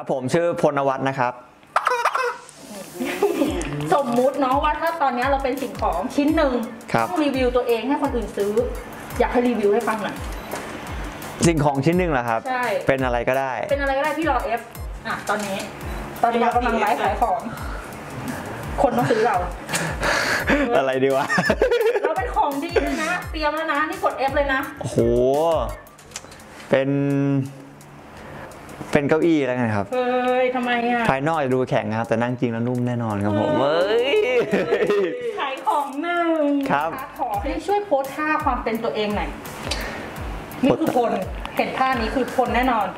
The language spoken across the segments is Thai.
ครับผมชื่อพลวัฒน์นะครับสมมุติเนาะว่าถ้าตอนนี้เราเป็นสิ่งของชิ้นหนึ่งต้องรีวิวตัวเองให้คนอื่นซื้ออยากให้รีวิวให้ฟังหน่อยสิ่งของชิ้นหนึ่งเหรอครับใช่เป็นอะไรก็ได้เป็นอะไรก็ได้พี่รอเอฟตอนนี้เรากำลังไลฟ์ขายของคนต้องซื้อเราอะไรดีวะเราเป็นของดีเลยนะเตรียมแล้วนะนี่กด F เลยนะโอ้โหเป็นเก้าอี้แล้วกันครับเฮ้ยทำไมภายนอกจะดูแข็งครับแต่นั่งจริงแล้วนุ่มแน่นอนครับผมเฮ้ยขายของหนึ่งครับขอให้ช่วยโพสท่าความเป็นตัวเองหน่อยนี่คือพลเห็นท่านี้คือพลแน่นอน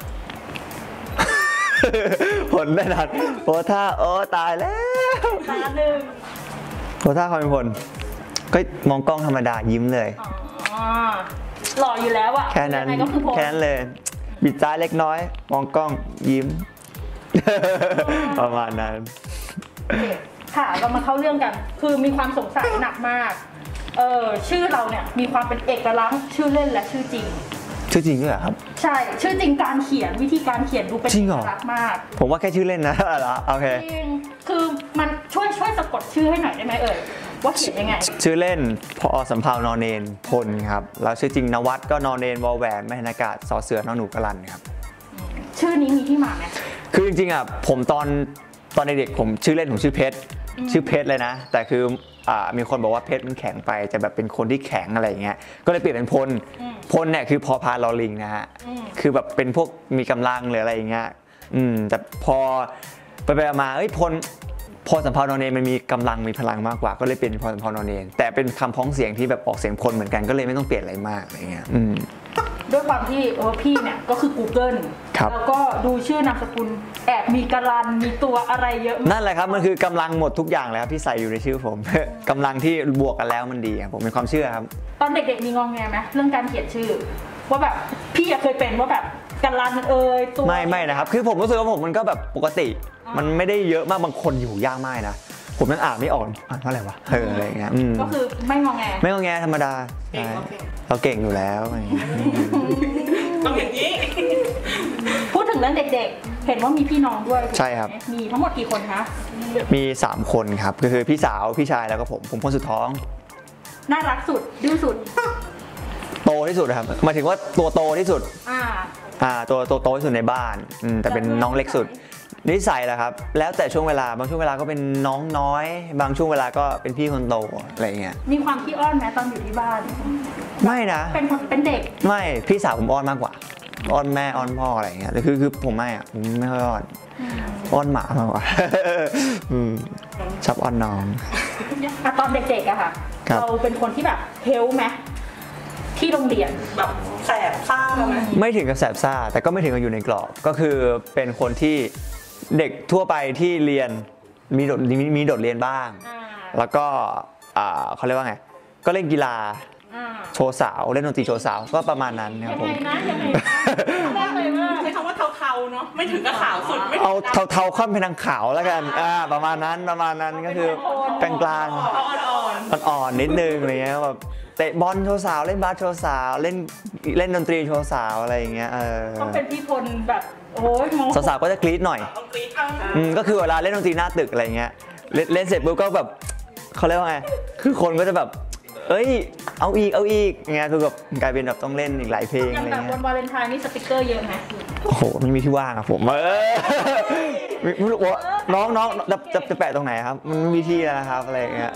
ผลแน่นอนโพสท่าโอ้ตายแล้วท่าหนึ่งโพสท่าความเป็นพลก็มองกล้องธรรมดายิ้มเลยหล่ออยู่แล้วอะแค่นั้นเลยบิดซ้ายเล็กน้อยมองกล้องยิ้มประมาณนั้นค่ะเรามาเข้าเรื่องกันคือมีความสงสัยหนักมากชื่อเราเนี่ยมีความเป็นเอกลักษณ์ชื่อเล่นและชื่อจริงด้วยเหรอครับใช่ชื่อจริงการเขียนวิธีการเขียนดูเป็นเอกลักษณ์มากผมว่าแค่ชื่อเล่นนะโอเคจริงคือมันช่วยสะกดชื่อให้หน่อยได้ไหมว่าเขียนยังไงชื่อเล่นพอสำเภานเนนพลครับแล้วชื่อจริงนวัดก็นเนนวอแหวนไม่หันอากาศสอเสือนหนูกรันครับชื่อนี้มีที่มาไหมคือจริงๆอ่ะผมตอนเด็กๆผมชื่อเล่นผมชื่อเพชรเลยนะแต่คือมีคนบอกว่าเพชรมันแข็งไปจะแบบเป็นคนที่แข็งอะไรอย่างเงี้ยก็เลยเปลี่ยนเป็นพลเนี่ยคือพอพานลอลิงนะฮะคือแบบเป็นพวกมีกำลังหรืออะไรอย่างเงี้ยแต่พอไปมาพอสำเภานเนนมันมีกำลังมีพลังมากกว่าก็เลยเป็นพอสำเภานเนนแต่เป็นคำพ้องเสียงที่แบบออกเสียงพลเหมือนกันก็เลยไม่ต้องเปลี่ยนอะไรมากอะไรเงี้ยด้วยความที่พี่เนี่ยก็คือ Google แล้วก็ดูชื่อนามสกุลแอบมีกรันมีตัวอะไรเยอะนั่นแหละครับมันคือกำลังหมดทุกอย่างเลยครับที่ใส่อยู่ในชื่อผมกำลังที่บวกกันแล้วมันดีผมมีความเชื่อครับตอนเด็กๆมีงงแงไหมเรื่องการเขียนชื่อว่าแบบพี่เคยเป็นว่าแบบกรันตัวไม่นะครับคือผมรู้สึกว่าผมมันก็แบบปกติมันไม่ได้เยอะมากบางคนอยู่ยากมากนะผมนั่งอ่านไม่ออกว่าอะไรวะอะไรเงี้ยก็คือไม่งอแงธรรมดาเราเก่งอยู่แล้วต้องอย่างนี้พูดถึงเรื่องเด็กๆเห็นว่ามีพี่น้องด้วยใช่ครับมีทั้งหมดกี่คนคะมี3คนครับก็คือพี่สาวพี่ชายแล้วก็ผมคนสุดท้องน่ารักสุดดื้อสุดโตที่สุดครับหมายถึงว่าตัวโตที่สุดตัวโตที่สุดในบ้านแต่เป็นน้องเล็กสุดนิสัยแหละครับแล้วแต่ช่วงเวลาบางช่วงเวลาก็เป็นน้องน้อยบางช่วงเวลาก็เป็นพี่คนโตอะไรเงี้ยมีความขี้อ้อนไหมตอนอยู่ที่บ้านไม่นะเป็นเด็กไม่พี่สาวผมอ้อนมากกว่าอ้อนแม่อ้อนพ่ออะไรเงี้ยคือผมไม่ค่อยอ้อนหมามากกว่าชอบอ้อนน้องตอนเด็กๆอะค่ะเราเป็นคนที่แบบเฮลไหมที่โรงเรียนแบบแสบซ่าไหมไม่ถึงกับแสบซ่าแต่ก็ไม่ถึงกับอยู่ในกรอบก็คือเป็นคนที่เด็กทั่วไปที่เรียนมีโดดเรียนบ้างแล้วก็เขาเรียกว่าไงก็เล่นกีฬาโชว์สาวเล่นดนตรีโชว์สาวก็ประมาณนั้นครับผมยังไงใช้คำว่าเทาๆเนาะไม่ถึงกับขาวสุดเอาเทาๆค่อนไปทางขาวแล้วกันประมาณนั้นก็คือกลางๆอ่อนนิดนึงอะไรเงี้ยแบบเตะบอลโชว์สาวเล่นบาสโชว์สาวเล่นดนตรีโชว์สาวอะไรอย่างเงี้ยต้องเป็นพี่พลแบบโอ้ยสาวๆก็จะกรี๊ดหน่อยก็คือเวลาเล่นดนตรีหน้าตึกอะไรเงี้ยเล่นเสร็จปุ๊บก็แบบเขาเรียกว่าไงคือคนก็จะแบบเอาอีกอย่างเงี้ยคือแบบกลายเป็นแบบต้องเล่นอีกหลายเพลงอะไรเงี้ยวันวาเลนไทน์นี่สติกเกอร์เยอะไหมโอ้โหไม่มีที่ว่างอะผมไม่รู้ว่าน้องจะแปะตรงไหนครับมันไม่มีที่แล้วนะครับอะไรเงี้ย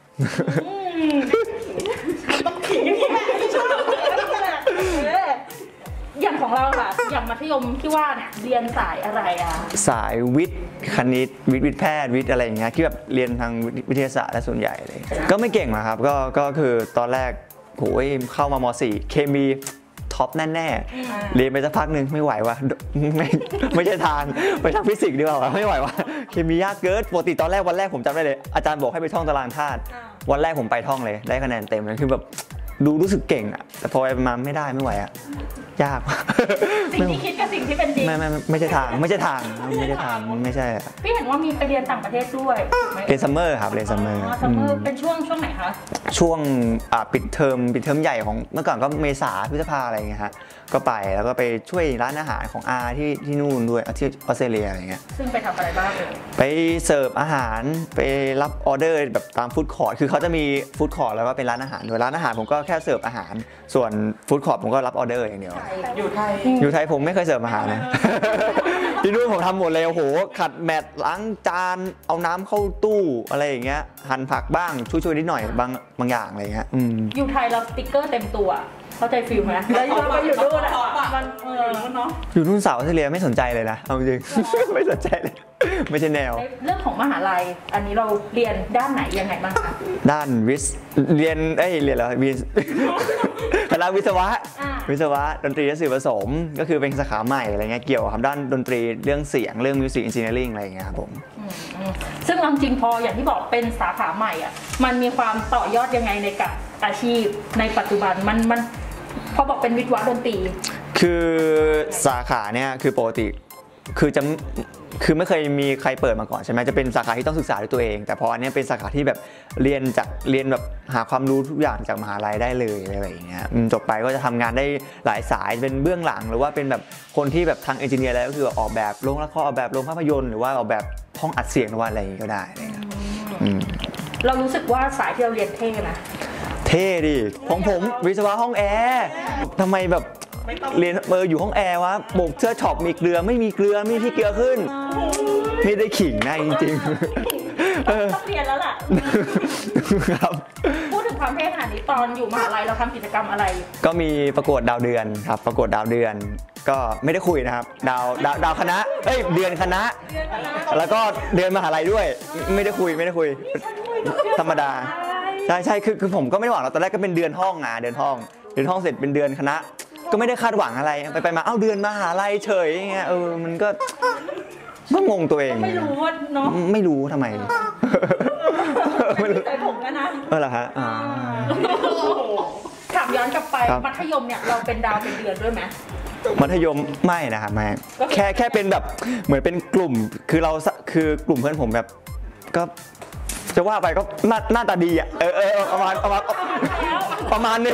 ต้องขิงที่แม่ชอบอย่างของเราค่ะอย่างมัธยมที่ว่าเนี่ยเรียนสายอะไรสายวิทย์คณิตวิทย์แพทย์วิทย์อะไรอย่างเงี้ยที่แบบเรียนทางวิทยาศาสตร์และส่วนใหญ่เลยก็ไม่เก่งนะครับก็คือตอนแรกโหยเข้ามาม.4 เคมีท็อปแน่ๆเรียนไปสักพักหนึ่งไม่ไหวว่ะไม่ใช่ทางไปทางฟิสิกส์ดีกว่าไม่ไหวว่ะเคมียากเกินปกติตอนแรกวันแรกผมจำได้เลยอาจารย์บอกให้ไปท่องตารางธาตุวันแรกผมไปท่องเลยได้คะแนนเต็มเลยคือแบบรู้สึกเก่งแต่พอไปมาไม่ไหวยยากสิ่งที่คิดกับสิ่งที่เป็นจริงไม่ใช่ทางไม่ใช่พี่เห็นว่ามีไปเรียนต่างประเทศด้วยเรียนซัมเมอร์ครับเรียนซัมเมอร์เป็นช่วงไหนคะช่วงปิดเทอมใหญ่ของเมื่อก่อนก็เมษาพฤษภาอะไรอย่างเงี้ยฮะก็ไปแล้วก็ไปช่วยร้านอาหารของอาที่นู่นด้วยที่ออสเตรเลียอะไรเงี้ยซึ่งไปทำอะไรบ้างเลยไปเสิร์ฟอาหารไปรับออเดอร์แบบตามฟู้ดคอร์ทคือเขาจะมีฟู้ดคอร์ทแล้วก็เป็นร้านอาหารด้วยร้านอาหารผมก็แค่เสิร์ฟอาหารส่วนฟู้ดคอร์ทผมก็รับออเดอร์อย่างเดียวอยู่ไทยผมไม่เคยเสิร์ฟอาหารนะที่นู่นผมทำหมดเลยโอ้โหขัดแมทล้างจานเอาน้ำเข้าตู้อะไรอย่างเงี้ยหั่นผักบ้างช่วยนิดหน่อยบางอย่างอะไรเงี้ยอยู่ไทยเราสติ๊กเกอร์เต็มตัวเข้าใจฟิลไหมแล้วไปอยู่นู่นมันเนาะอยู่นู่นสาวออสเตรเลียไม่สนใจเลยนะเอาจริงไม่สนใจเลยไม่ใช่แนวเรื่องของมหาลัยอันนี้เราเรียนด้านไหนยังไงบ้างคะด้านเรียนอะไรคณะวิศวะดนตรีและสื่อผสมก็คือเป็นสาขาใหม่อะไรเงี้ยเกี่ยวกับด้านดนตรีเรื่องเสียงเรื่องมิวสิกอินจิเนียริ่งอะไรอย่างเงี้ยครับผมซึ่งจริงพออย่างที่บอกเป็นสาขาใหม่อ่ะมันมีความต่อยอดยังไงในกับอาชีพในปัจจุบันมันพอบอกเป็นวิทยาดนตรีคือสาขาเนี่ยคือปกติคือไม่เคยมีใครเปิดมาก่อนใช่ไหมจะเป็นสาขาที่ต้องศึกษาด้วยตัวเองแต่พออันนี้เป็นสาขาที่แบบเรียนแบบหาความรู้ทุกอย่างจากมหาลัยได้เลยอะไรอย่างเงี้ยจบไปก็จะทำงานได้หลายสายเป็นเบื้องหลังหรือว่าเป็นแบบคนที่แบบทางเอนจิเนียร์แล้วก็คือออกแบบโรงละครออกแบบโรงภาพยนตร์หรือว่าออกแบบห้องอัดเสียงหรือว่าอะไรอย่างงี้ก็ได้เรารู้สึกว่าสายที่เราเรียนเท่นะเท่ดิของผมวิศวะห้องแอร์ทำไมแบบเรียนอยู่ห้องแอร์วะโบกเสื้อช็อปมีเกลือไม่มีเกลือไม่ที่เกลือขึ้นไม่ได้ขิงนะจริงๆต้องเรียนแล้วล่ะครับพูดถึงความเท่ขนาดนี้ตอนอยู่มหาลัยเราทำกิจกรรมอะไรก็มีประกวดดาวเดือนครับประกวดดาวเดือนก็ไม่ได้คุยนะครับดาวคณะเดือนคณะแล้วก็เดือนมหาลัยด้วยไม่ได้คุยธรรมดาใช่คือผมก็ไม่ได้หวังตอนแรกก็เป็นเดือนห้องเดือนห้องเสร็จเป็นเดือนคณะก็ไม่ได้คาดหวังอะไรไปมาเดือนมหาลัยเฉยเงี้ยมันก็งงตัวเองไม่รู้เนาะไม่รู้ทำไมไม่ใส่ผมแล้วนะเหรอฮะถามย้อนกลับไปมัธยมเนี่ยเราเป็นดาวเป็นเดือนด้วยไหมมัธยมไม่นะครับไม่แค่เป็นแบบเหมือนเป็นกลุ่มคือกลุ่มเพื่อนผมแบบก็จะว่าไปก็หน้าตาดีอ่ะประมาณนึง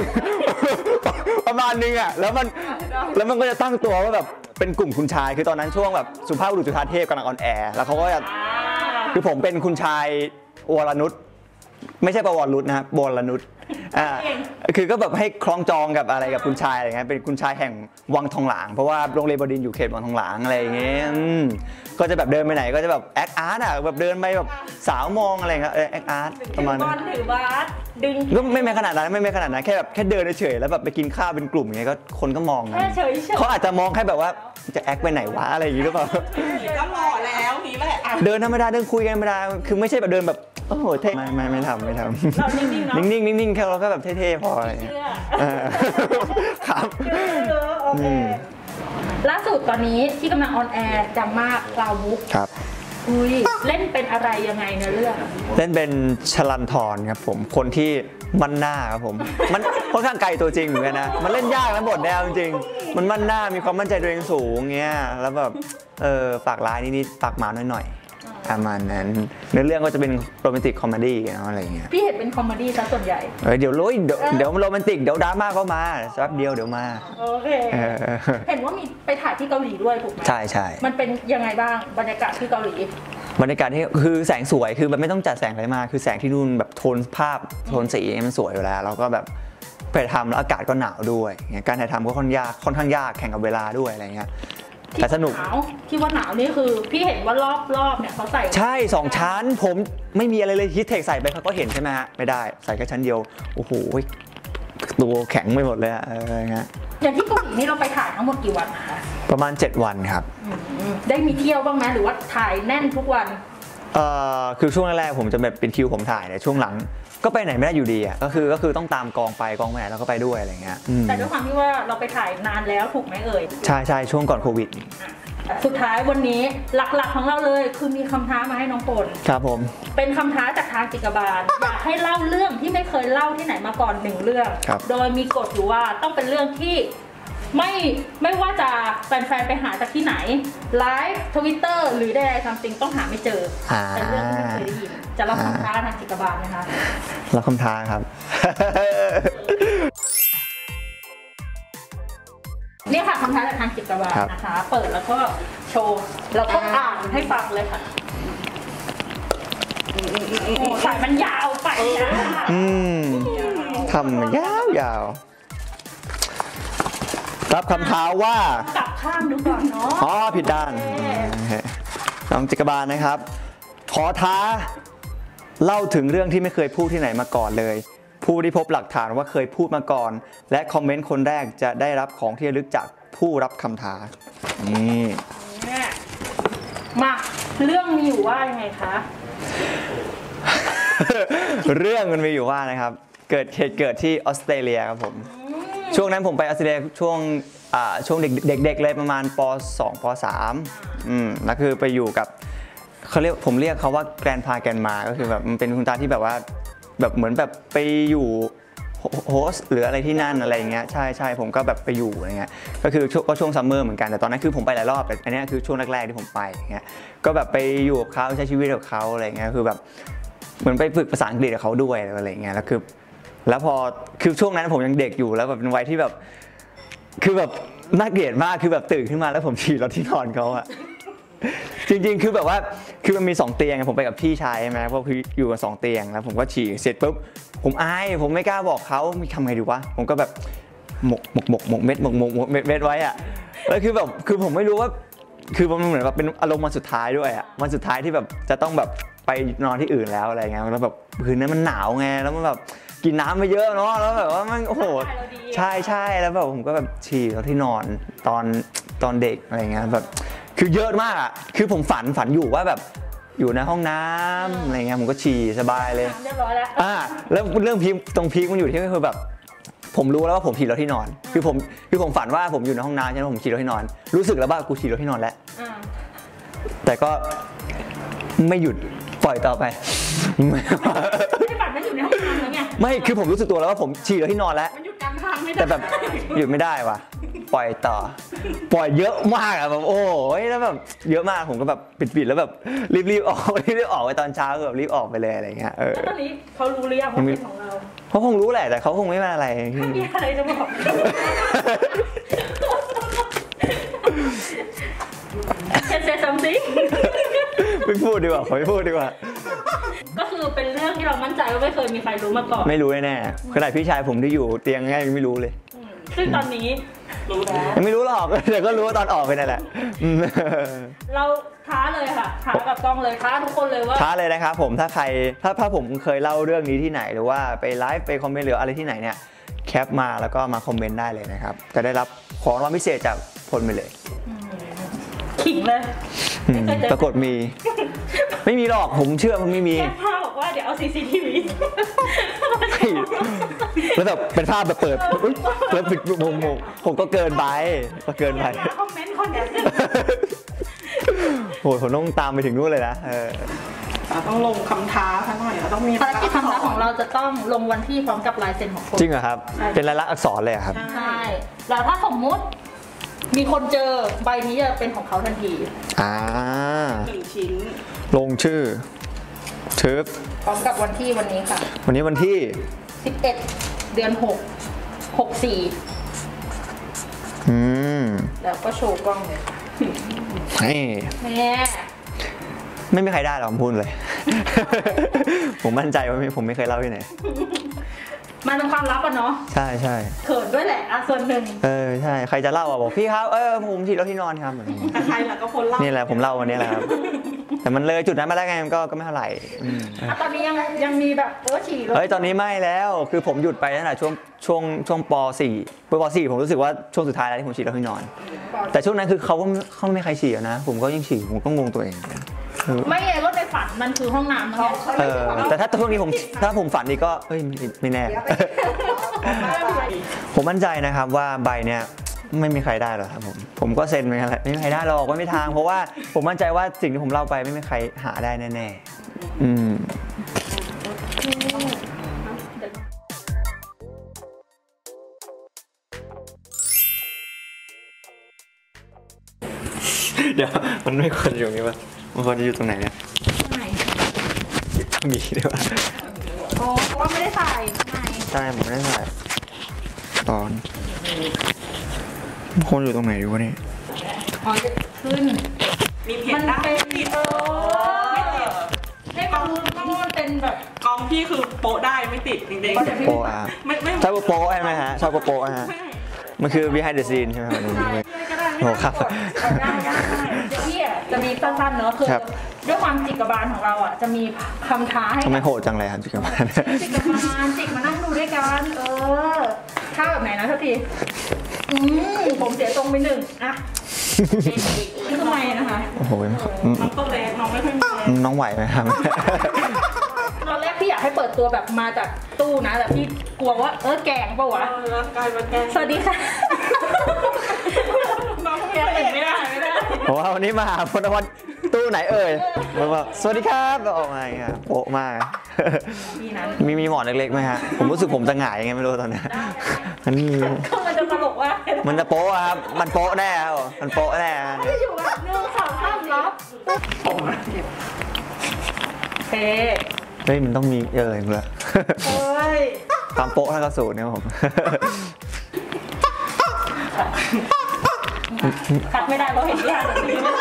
อ่ะแล้วมันก็จะตั้งตัวว่าแบบเป็นกลุ่มคุณชายคือตอนนั้นช่วงแบบสุภาพบุรุษจุฑาเทพกำลังออนแอร์แล้วเขาก็จะคือผมเป็นคุณชายวรนุชไม่ใช่ประวรรุษนะครับวรนุชคือก็แบบให้คล้องจองกับอะไรกับคุณชายอะไรเงี้ยเป็นคุณชายแห่งวังทองหลางเพราะว่าโรงเรียนบดินทร์อยู่เขตวังทองหลางอะไรอย่างเงี้ยก็จะแบบเดินไปไหนก็จะแบบแอคอาร์ตแบบเดินไปแบบสาวมองอะไรเงี้ยแอคอาร์ตประมาณนั้นถือบาสดึงก็ไม่ขนาดนั้นแค่แบบแค่เดินเฉยแล้วแบบไปกินข้าวเป็นกลุ่มอย่างเงี้ยก็คนก็มองนะเขาอาจจะมองแค่แบบว่าจะแอคไปไหนวะอะไรอย่างงี้หรือเปล่าก็หล่อแล้วนี่แหละเดินธรรมดาเดินคุยกันธรรมดาคือไม่ใช่แบบเดินแบบโอ้โหเท่ไม่ทำเรานิ่งแค่เราก็แบบเท่ๆพออะไรครับโอเคล่าสุดตอนนี้ที่กำลังออนแอร์จำมากลาวบุ๊กครับเล่นเป็นอะไรยังไงในเรื่องเล่นเป็นชลันทรครับผมคนที่มั่นหน้าครับผมมันค่อนข้างไกลตัวจริงเหมือนกันนะมันเล่นยากนะบทแนวจริงมันมั่นหน้ามีความมั่นใจตัวเองสูงเงี้ยแล้วแบบปากร้ายนิดปากหมาหน่อยประมาณนั้นในเรื่องก็จะเป็นโรแมนติกคอมเมดี้อะไรอย่างเงี้ยพี่เห็นเป็นคอมเมดี้ซะส่วนใหญ่เดี๋ยวโรแมนติกเดี๋ยวดราม่าก็มาแป๊บเดียวเดี๋ยวมาโอเคเห็นว่ามีไปถ่ายที่เกาหลีด้วยถูกไหมใช่มันเป็นยังไงบ้างบรรยากาศที่เกาหลีบรรยากาศที่คือแสงสวยคือมันไม่ต้องจัดแสงอะไรมาคือแสงที่นู่นแบบโทนภาพโทนสีมันสวยอยู่แล้วแล้วก็แบบไปถ่ายทำแล้วอากาศก็หนาวด้วยการถ่ายทำก็ค่อนข้างยากแข่งกับเวลาด้วยอะไรเงี้ยแต่สนุกที่ว่าหนาวนี่คือพี่เห็นว่ารอบเนี่ยเขาใส่ใช่2ชั้นผมไม่มีอะไรเลยฮิตเทคใส่ไปเขาก็เห็นใช่ไหมฮะไม่ได้ใส่แค่ชั้นเดียวโอ้โหตัวแข็งไปหมดเลยอะไรเงี้ยอย่างที่เกาหลีนี่เราไปถ่ายทั้งหมดกี่วันคะประมาณ7 วันครับได้มีเที่ยวบ้างไหมหรือว่าถ่ายแน่นทุกวันคือช่วงแรกๆผมจะแบบเป็นคิวผมถ่ายเนี่ยช่วงหลังก็ไปไหนไม่ได้อยู่ดีอ่ะก็คือต้องตามกองไปไหนแล้วก็ไปด้วยอะไรเงี้ยแต่ด้วยความที่ว่าเราไปถ่ายนานแล้วถูกไหมเอ่ยใช่ช่วงก่อนโควิดสุดท้ายวันนี้หลักๆของเราเลยคือมีคำท้ามาให้น้องปนครับผมเป็นคำท้าจากทางจิกบาลอยากให้เล่าเรื่องที่ไม่เคยเล่าที่ไหนมาก่อน1เรื่องโดยมีกฎอยู่ว่าต้องเป็นเรื่องที่ไม่ว่าจะแฟนๆไปหาจากที่ไหนไลฟ์ทวิตเตอร์หรือใดๆซัมติงต้องหาไม่เจอเป็นเรื่องที่ไม่เคยได้ยินจะรับคำท้าทางจิกบาลไหมคะรับคำท้าครับนี่ค่ะคำท้าจากทางจิตวิทยานะคะเปิดแล้วก็โชว์แล้วก็อ่านให้ฟังเลยค่ะสายมันยาวไปนะทำยาวรับคำท้าว่ากลับข้างดูก่อนเนาะอ๋อผิดด้านน้องจิกบาลนะครับขอท้าเล่าถึงเรื่องที่ไม่เคยพูดที่ไหนมาก่อนเลยผู้ที่พบหลักฐานว่าเคยพูดมาก่อนและคอมเมนต์คนแรกจะได้รับของที่ระลึกจากผู้รับคำท้านี่มาเรื่องมีอยู่ว่ายังไงคะเรื่องมันมีอยู่ว่านะครับเกิดที่ออสเตรเลียครับผมช่วงนั้นผมไปออสเตรเลียช่วงเด็กๆเลยประมาณป.2 ป.3แล้วคือไปอยู่กับผมเรียกเขาว่าแกรนพาแกรนมาก็คือแบบมันเป็นคุณตาที่แบบว่าแบบเหมือนแบบไปอยู่โฮสหรืออะไรที่นั่นอะไรอย่างเงี้ยใช่ผมก็แบบไปอยู่อะไรเงี้ยก็คือช่วงซัมเมอร์เหมือนกันแต่ตอนนั้นคือผมไปหลายรอบแต่อันนี้คือช่วงแรกๆที่ผมไปเงี้ยก็แบบไปอยู่กับเขาใช้ชีวิตกับเขาอะไรเงี้ยคือแบบเหมือนไปฝึกภาษาอังกฤษกับเขาด้วยอะไรเงี้ยแล้วพอคือช่วงนั้นผมยังเด็กอยู่แล้วแบบเป็นวัยที่แบบคือแบบน่าเกลียดมากคือแบบตื่นขึ้นมาแล้วผมฉี่รถที่นอนเขาอะจริงๆคือแบบว่าคือมันมี2เตียงผมไปกับพี่ชายใช่ไหมเพราะคืออยู่กับ2เตียงแล้วผมก็ฉี่เสร็จปุ๊บผมอายผมไม่กล้าบอกเขาทำไงดีวะผมก็แบบหมกเม็ดไว้อะแล้วคือแบบคือผมไม่รู้ว่าคือมันเหมือนแบบเป็นอารมณ์วันสุดท้ายด้วยอะวันสุดท้ายที่แบบจะต้องแบบไปนอนที่อื่นแล้วอะไรเงี้ยแล้วแบบคืนนั้นมันหนาวไงแล้วมันแบบกินน้ำไปเยอะเนาะแล้วแบบว่ามันโอ้โหใช่แล้วแบบผมก็แบบฉี่ที่นอนตอนเด็กอะไรเงี้ยแบบคือเยอะมากอ่ะคือผมฝันอยู่ว่าแบบอยู่ในห้องน้ำอะไรเงี้ยผมก็ฉี่สบายเลยเรียบร้อยแล้วแล้วเรื่องพีคมันอยู่ที่คือแบบผมรู้แล้วว่าผมฉี่รถที่นอนคือผมฝันว่าผมอยู่ในห้องน้ำใช่ไหมผมฉี่รถที่นอนรู้สึกแล้วว่ากูฉี่รถที่นอนแล้วแต่ก็ไม่หยุดปล่อยต่อไปไม่ฝันมันอยู่ในห้องน้ำแล้วไงไม่คือผมรู้สึกตัวแล้วว่าผมฉี่รถที่นอนแล้วมันหยุดกลางทางไม่ได้แต่แบบหยุดไม่ได้ว่ะปล่อยต่อปล่อยเยอะมากอะแบบโอ้ยแล้วแบบเยอะมากผมก็แบบปิดแล้วแบบรีบออกไปตอนเช้าแบบรีบออกไปเลยอะไรเงี้ยแล้วตอนนี้เขารู้หรือยังว่าเป็นของเราเขาคงรู้แหละแต่เขาคงไม่มาอะไรไม่มีอะไรจะบอกเซซัมซิงไม่พูดดีกว่าขอไม่พูดดีกว่าก็คือเป็นเรื่องที่เรามั่นใจว่าไม่เคยมีใครรู้มาก่อนไม่รู้แน่ๆขนาดพี่ชายผมที่อยู่เตียงง่ายไม่รู้เลยซึ่งตอนนี้รู้แล้วไม่รู้หรอกแต่ก็รู้ว่าตอนออกไปนั่นแหละเราท้าเลยค่ะท้ากับกล้องเลยท้าทุกคนเลยว่าท้าเลยนะครับผมถ้าผมเคยเล่าเรื่องนี้ที่ไหนหรือว่าไปไลฟ์ไปคอมเมนต์หรืออะไรที่ไหนเนี่ยแคปมาแล้วก็มาคอมเมนต์ได้เลยนะครับจะได้รับของรางวัลพิเศษจากพลไปเลยขิงเลยปรากฏมีไม่มีหรอกผมเชื่อมันไม่มีแค่ภาพบอกว่าเดี๋ยวเอา CCTV แล้วแบบเป็นภาพแบบเปิดแล้วปิดผมก็เกินไปคอมเมนต์คนเดียวโหผมต้องตามไปถึงนู่นเลยนะต้องลงคำท้าทั้งหน่อยต้องมีภารกิจคำท้าของเราจะต้องลงวันที่พร้อมกับลายเซ็นของคนจริงเหรอครับเป็นลายลักษณ์อักษรเลยครับใช่แล้วถ้าสมมุติมีคนเจอใบนี้จะเป็นของเขาทันที 1 ชิ้นลงชื่อพร้อมกับวันที่วันนี้ค่ะวันนี้วันที่ 11 เดือน 6 64แล้วก็โชว์กล้องเลยไม่มีใครได้หรอกผมพูดเลยผมมั่นใจว่าผมไม่เคยเล่าที่ไหนมันเป็นความลับอ่ะเนาะใช่เขินด้วยแหละส่วนหนึ่งใช่ใครจะเล่าบอกพี่ครับผมฉีดแล้วที่นอนครับใครล่ะก็คนเล่านี่แหละผมเล่าวันนี้แหละครับแต่มันเลยจุดนั้นมาได้ไงมันก็ไม่เท่าไหร่ตอนนี้ยังมีแบบฉี่ตอนนี้ไม่แล้วคือผมหยุดไปตั้งแต่ช่วงป.4 ผมรู้สึกว่าช่วงสุดท้ายแล้วที่ผมฉีดแล้วที่นอนแต่ช่วงนั้นคือเขาไม่มีใครฉี่นะผมก็ยิ่งฉี่ผมก็งงตัวเองไม่ไงรถในฝันมันคือห้องน้ำเขาแต่ถ้าช่วงนี้ถ้าผมฝันนี่ก็ไม่แน่ผมมั่นใจนะครับว่าใบเนี้ยไม่มีใครได้หรอกครับผมก็เซ็นไม่มีใครได้หรอกไม่มีทางเพราะว่าผมมั่นใจว่าสิ่งที่ผมเล่าไปไม่มีใครหาได้แน่เดี๋ยวมันไม่ควรอยู่ตรงนี้ป่ะมันควรจะอยู่ตรงไหนเนี่ยมีด้วยป่ะเพราะว่าไม่ได้ใส่ใช่ผมไม่ได้ใส่ตอนคนอยู่ตรงไหนดูวะเนี่ยอ๋อจะขึ้นมีเพมัจนได้เป็นติดไม่ติดให้มันรู้ว่ามันเป็นแบบกองพี่คือโปะได้ไม่ติดจริงโปะอ่ะๆไม่ชอบโปะใช่ไหมฮะชอบโปะฮะมันคือ behind the scene ใช่ไหมครับก็ได้โอ้ครับได้เดี๋ยวพี่อ่ะจะมีสั้นๆเนอะคือครับด้วยความจิกบาลของเราอ่ะจะมีคำท้าให้ทำไมโหดจังเลยครับจิกกาบาลจิกบาลจิกมานั่งดูด้วยกันท่าแบบไหนนะทุกทีผมเสียตรงไปหนึ่งอ่ะนี่ทำไมนะคะโอ้โหน้องตัวเล็กน้องไม่ค่อยมีแรงน้องไหวไหมครับตอนแรกพี่อยากให้เปิดตัวแบบมาจากตู้นะแต่พี่กลัวว่าแกล้งปะวะร่างกายมันแกสวัสดีค่ะน้องแกล้งไม่ได้เพราะว่าวันนี้มาหาพลวัตตู้ไหนเอ่ยมาบอกสวัสดีครับแล้วออกมาอย่างเงี้ยโปะมากนี่นั้นมีหมอนเล็กๆไหมฮะ ผมรู้สึกผมจะหงายยังไงไม่รู้ตอนเนี้ยอันนี้ก็มันจะตลกว่ามันจะโป๊ะครับ มันโป๊ะแน่ครับมันโป๊ะแน่ฮะจะอยู่แบบ1 2 3ล็อกผมเก็บเฮ้เฮ้ยมันต้องมีอย่างเงี้ยเฮ้ยความโป๊ะท่านก็สูตรเนี่ยผมคัดไม่ได้เพราะเห็นที่หาหนังสือไม่ได้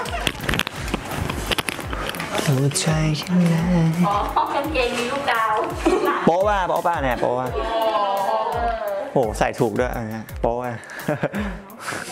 หัวใจข้างในอ๋อกางเกงมีลูกดาวโป๊ะป่ะโป๊ะป่ะเนี่ยโป๊ะป่ะโอ้ใส่ถูกด้วยอันเนี้ยโป๊ะป่ะ